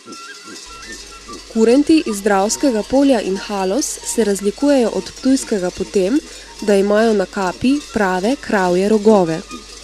Kurenti iz Dravskega polja in Haloz se razlikujejo od ptujskega po tem, da imajo na kapi prave kravje rogove.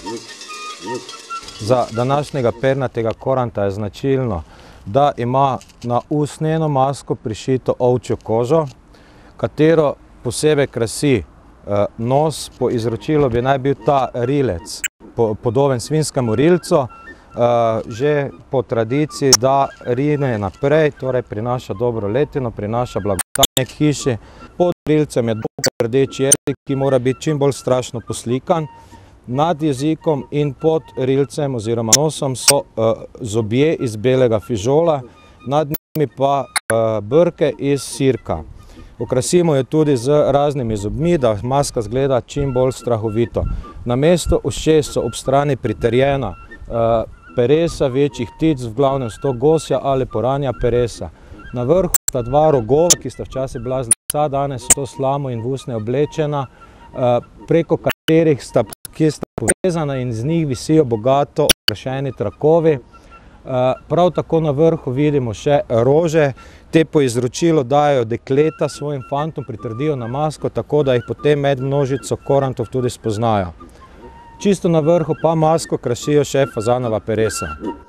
Za današnjega pernatega koranta je značilno, da ima na usnjeno masko prišito ovčjo kožo, katero posebej krasi nos. Po izročilu bi naj bil ta rilec podoben svinjskemu rilcu, že po tradiciji, da rine naprej, torej prinaša dobro letino, prinaša blagostanje k hiši. Pod rilcem je dolg rdeč jezik, ki mora biti čim bolj strašno poslikan. Nad jezikom in pod rilcem oziroma nosom so zobje iz belega fižola, nad njimi pa brke iz sirka. Okrasimo jo tudi z raznimi zobmi, da maska izgleda čim bolj strahovito. Na mesto ušes so ob strani pritrjena peresa večjih ptic, v glavnem sto gosja ali poranja peresa. Na vrhu sta dva rogova, ki sta včasih bila z lica, danes so slamo in v usnje oblečena, preko katerih sta povezana in z njih visijo bogato okrašeni trakovi. Prav tako na vrhu vidimo še rože. Te po izročilu dajo dekleta svojim fantom, pritrdijo na masko, tako da jih potem med množico korantov tudi spoznajo. Čisto na vrhu pa masko krasijo še fazanova peresa.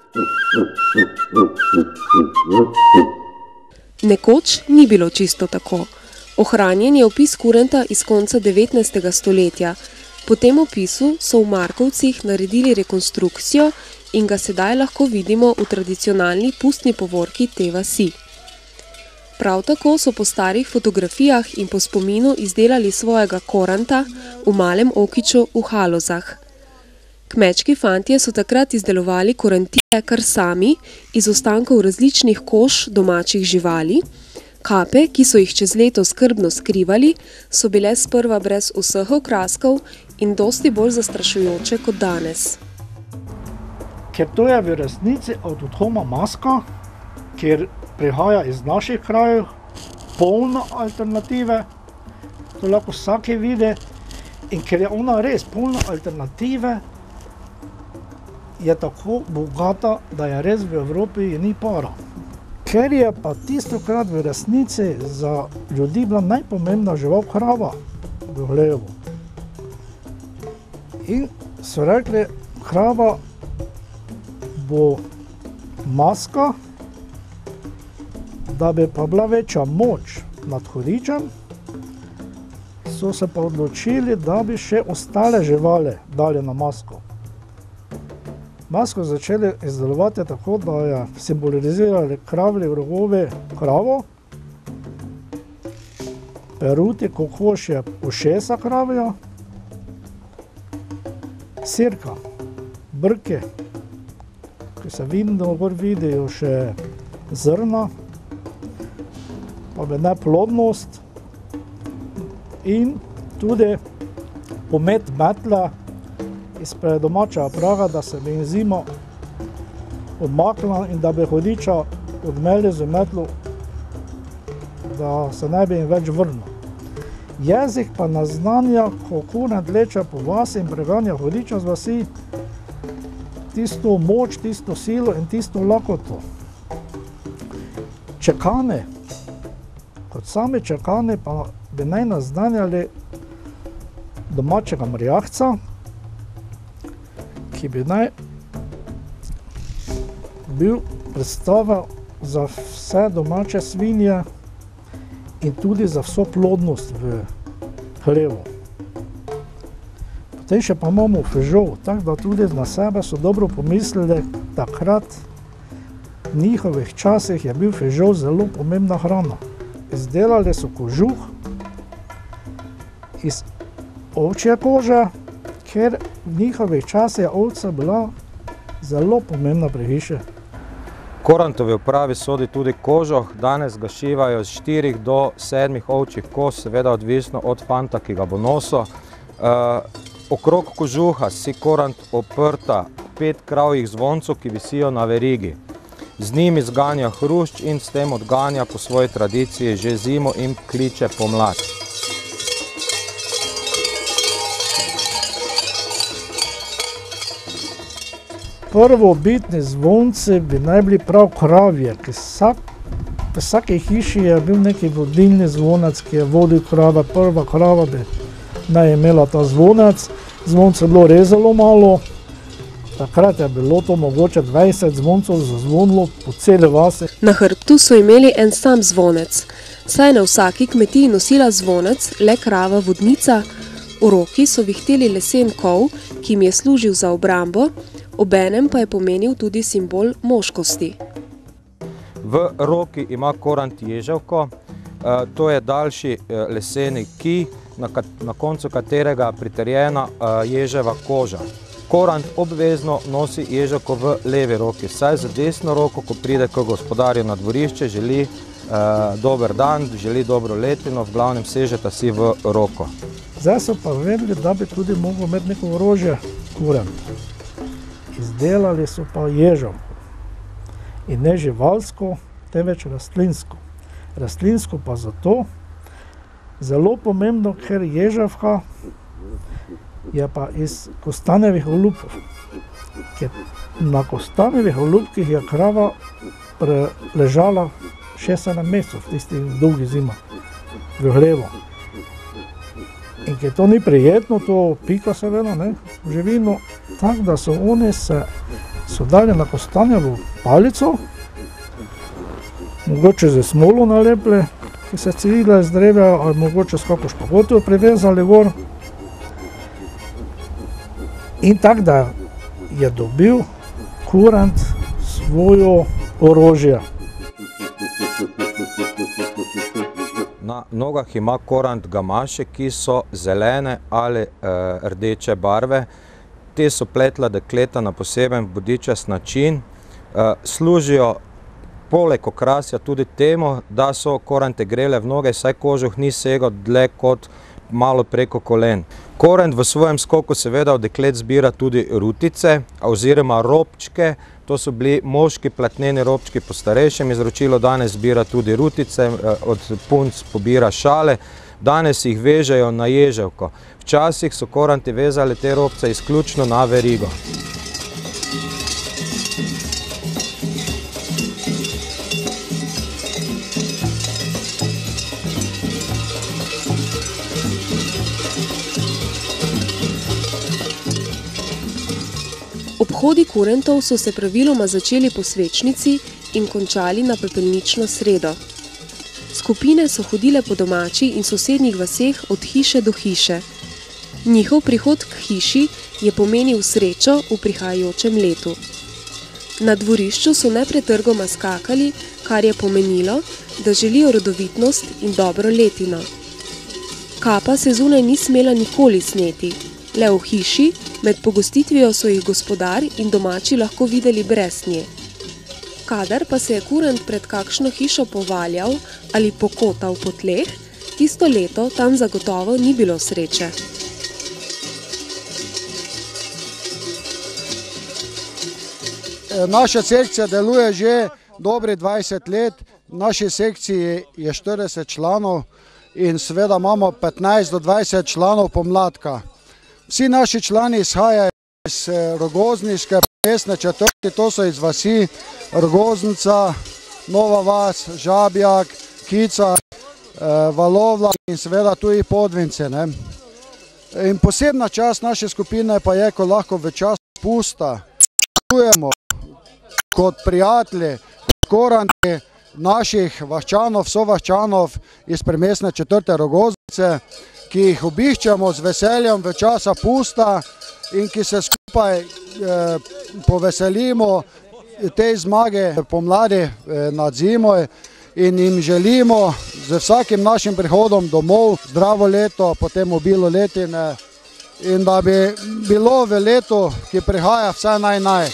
Nekoč ni bilo čisto tako. Ohranjen je opis kurenta iz konca 19. stoletja. Po tem opisu so v Markovcih naredili rekonstrukcijo in ga sedaj lahko vidimo v tradicionalni pustni povorki te vasi. Prav tako so po starih fotografijah in po spominu izdelali svojega koranta v Malem Okiču v Halozah. Kmečki fantje so takrat izdelovali korantije kar sami iz ostankov različnih kož domačih živali. Kape, ki so jih čez leto skrbno skrivali, so bile sprva brez vseh okraskov in dosti bolj zastrašujoče kot danes. Ker to je v resnici avtohtona maska, ker prihaja iz naših krajev, polna alternative, to lahko vsake vidi, in ker je ona res polna alternative, je tako bogata, da je res v Evropi ni para. Ker je pa tistokrat v resnici za ljudi bila najpomembna žival krava v hlevu. In so rekli, krava bo maska, da bi pa bila večja moč nad hudičem, so se pa odločili, da bi še ostale živali dali na masko. Masko začeli izdelovati tako, da je simbolizirali kravji rogovi kravo, peruti kokoš je ušesa kravja, sirka, brki, ki se vidno gor vidijo še zrna, pa bi neplodnost in tudi pomet metle izpred domačega praga, da se bi zima odmaknila in da bi hudiča odmeli z metlo, da se ne bi jim več vrnil. Jezik pa naznanja, ko kurent leče po vasi in preganja hudiča z vasi, tisto moč, tisto silo in tisto lakoto. Čekani, kot sami čekani, pa bi naj naznanjali domačega mrjahca, ki bi naj bil predstava za vse domače svinje in tudi za vso plodnost v hlevu. Potem še pa imamo fižol, tako da tudi na sebe so dobro pomislili, takrat v njihovih časih je bil fižol zelo pomembna hrana. Izdelali so kožuh iz ovčje kože, ker v njihovih časih je ovca bila zelo pomembna pri hiši. Korantovi opravi sodi tudi kožuh, danes ga šivajo z 4 do 7 ovčjih kož, seveda odvisno od fanta, ki ga bo nosil. Okrog kožuha si korant oprta 5 kravjih zvoncev, ki visijo na verigi. Z njimi zganja hrušč in s tem odganja po svoji tradiciji že zimo in kliče pomlad. prvobitni zvonci bi naj bili prav kravje, ki v vsaki hiši je bil neki vodilni zvonec, ki je vodil krave. Prva krava bi naj imela ta zvonec. Zvonce je bilo res zelo malo. Takrat je bilo to mogoče 20 zvoncov zazvonilo po celi vasi. Na hrbtu so imeli en sam zvonec, saj je na vsaki kmetiji nosila zvonec le krava vodnica, v roki so vihteli lesen kol, ki jim je služil za obrambo, obenem pa je pomenil tudi simbol moškosti. V roki ima korant ježevko, to je daljši leseni kij, na koncu katerega pritrjena ježeva koža. Korant obvezno nosi ježevko v levi roki, saj za desno roko, ko pride k gospodarju na dvorišče, želi dober dan, želi dobro letino, v glavnem sežeta si v roko. Zdaj so pa vedeli, da bi tudi mogel imeti neko orožje kurent. Izdelali so pa ježevko. In ne živalsko, temveč rastlinsko. Rastlinsko pa zato zelo pomembno, ker ježevka je pa iz kostanjevih olupkov. Ker na kostanjevih olupkih je krava ležala 6-7 mesecev v tistih dolgih zimah v hlevu. In ker to ni prijetno, to pika seveda, živino, tako da so oni so dali na kostanjevo palico, mogoče z smolo nalepili, ki se cvilila iz drevja, ali mogoče s kako špagotijo privezali gor. In tako da je dobil kurent svojo orožje. Na nogah ima korant gamaše, ki so zelene ali rdeče barve. Te so pletla dekleta na poseben bodičast način. Služijo poleg okrasja tudi temu, da so korante grele v noge, saj kožuh ni segal dlje kot malo preko kolen. Korant v svojem skoku seveda od deklet zbira tudi rutice oziroma robčke. To so bili moški platneni robčki po starejšem izročilu, danes zbira tudi rutice, od punc pobira šale. Danes jih vežejo na ježevko. Včasih so koranti vezali te robce izključno na verigo. Obhodi kurentov so se praviloma začeli po svečnici in končali na pepelnično sredo. Skupine so hodile po domači in sosednjih vaseh od hiše do hiše. Njihov prihod k hiši je pomenil srečo v prihajajočem letu. Na dvorišču so nepretrgoma skakali, kar je pomenilo, da želijo rodovitnost in dobro letino. Kapa se zunaj ni smela nikoli sneti. Le v hiši, med pogostitvijo so jih gospodar in domači lahko videli brez nje. Kadar pa se je kurent pred kakšno hišo povaljal ali pokotal po tleh, tisto leto tam zagotovo ni bilo sreče. Naša sekcija deluje že dobrih 20 let. V naši sekciji je 40 članov in seveda imamo 15 do 20 članov pomladka. Vsi naši člani izhajajo iz Rogozniške mestne četrti, to so iz vasi Rogoznica, Nova vas, Žabjak, Kica, Valovla in seveda tudi Podvince. In posebna čast naše skupine pa je, ko lahko v času pusta čujemo kot prijatelji, kot koranti naših vaščanov, sovaščanov iz primestne četrte Rogoznice, ki jih obiščemo z veseljem v časa pusta in ki se skupaj poveselimo tej zmage pomladi nad zimoj in jim želimo z vsakim našim prihodom domov zdravo leto, potem obilo letine in da bi bilo v letu, ki prihaja, vse naj.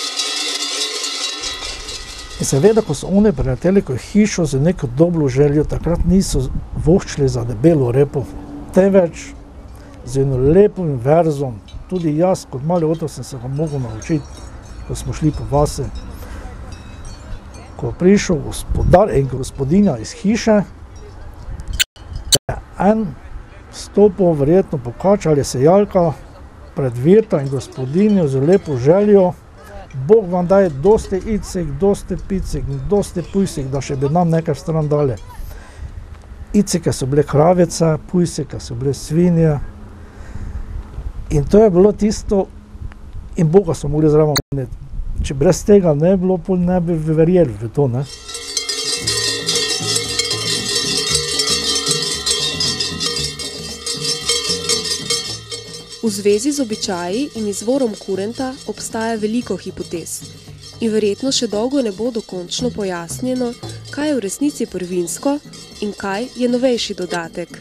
In seveda, ko so oni prileteli v hišo z neko dobro željo, takrat niso voščili za debelo repo, temveč z eno lepim verzom. Tudi jaz, kot mali otrok, sem se ga mogel naučiti, ko smo šli po vasi. Ko je prišel gospodar in gospodinja iz hiše, je en stopil, verjetno pokač ali sejalka, pred virta in gospodinjo z lepo željo, Bog vam daje dosti icik, dosti picik, dosti pujsik, da še bi nam nekaj stran dali. Icike so bile kravice, pujsike so bile svinje. In to je bilo tisto, in Boga so mogli zraven omeniti. Če brez tega ne bilo, ne bi verjeli v to, ne. V zvezi z običaji in izvorom kurenta obstaja veliko hipotez in verjetno še dolgo ne bo dokončno pojasnjeno, kaj je v resnici prvinsko in kaj je novejši dodatek.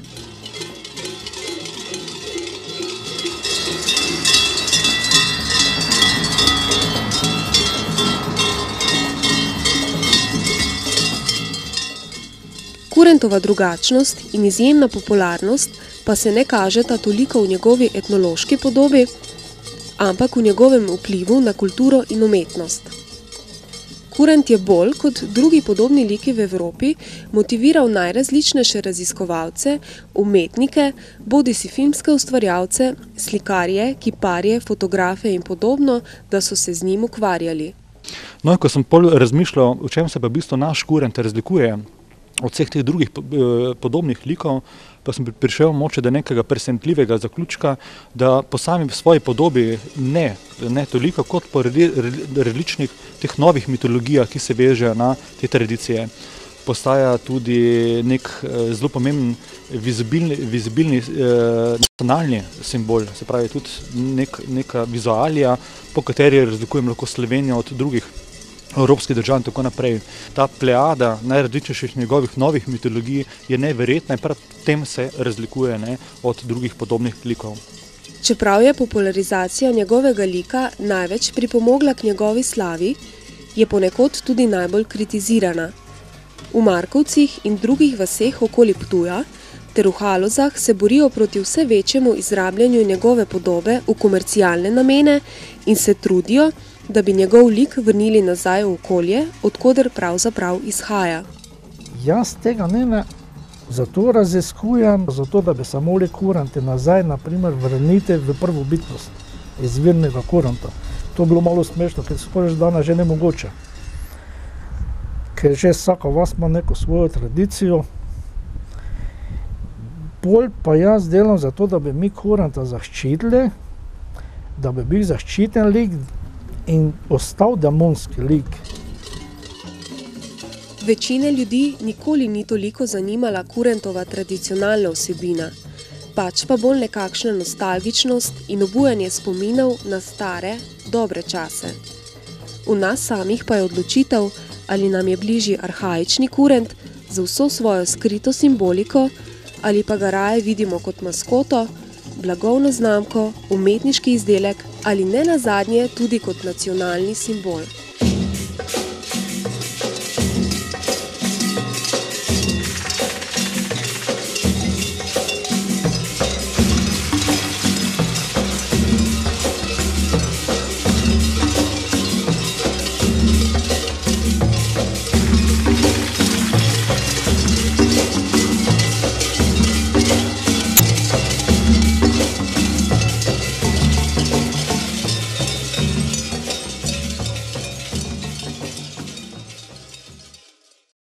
Kurentova drugačnost in izjemna popularnost pa se ne kažeta toliko v njegovi etnološki podobi, ampak v njegovem vplivu na kulturo in umetnost. Kurent je bolj kot drugi podobni liki v Evropi motiviral najrazličnejše raziskovalce, umetnike, bodisi filmske ustvarjalce, slikarje, kiparje, fotografe in podobno, da so se z njim ukvarjali. No, ko sem pol razmišljal, v čem se pa v bistvu naš kurent razlikuje od vseh teh drugih podobnih likov, pa sem prišel moče do nekega presenetljivega zaključka, da po sami svoji podobi ne toliko kot po različnih teh novih mitologijah, ki se vežejo na te tradicije. Postaja tudi nek zelo pomemben vizibilni nacionalni simbol, se pravi tudi neka vizualija, po kateri razlikujem lahko Slovenijo od drugih evropskih držav in tako naprej. Ta plejada najrazličnejših njegovih novih mitologij je neverjetna in prav tem se razlikuje od drugih podobnih likov. Čeprav je popularizacija njegovega lika največ pripomogla k njegovi slavi, je ponekod tudi najbolj kritizirana. V Markovcih in drugih vaseh okoli Ptuja ter v Halozah se borijo proti vse večjemu izrabljanju njegove podobe v komercialne namene in se trudijo, da bi njegov lik vrnili nazaj v okolje, odkoder pravzaprav izhaja. Jaz tega ne zato raziskujem, zato da bi se mogli kuranti nazaj, naprimer, vrniti v prvobitnost izvirnega kuranta. To je bilo malo smešno, ker skoraj danes že nemogoče. Ker že vsaka vas ima neko svojo tradicijo. Bolj pa jaz delam zato, da bi mi kuranta zaščitili, da bi bil zaščiten lik in ostal demonski lik. Večine ljudi nikoli ni toliko zanimala kurentova tradicionalna vsebina, pač pa bolj nekakšna nostalgičnost in obujanje spominov na stare, dobre čase. V nas samih pa je odločitev, ali nam je bližji arhaični kurent za vso svojo skrito simboliko, ali pa ga raje vidimo kot maskoto, blagovno znamko, umetniški izdelek ali ne nazadnje tudi kot nacionalni simbol.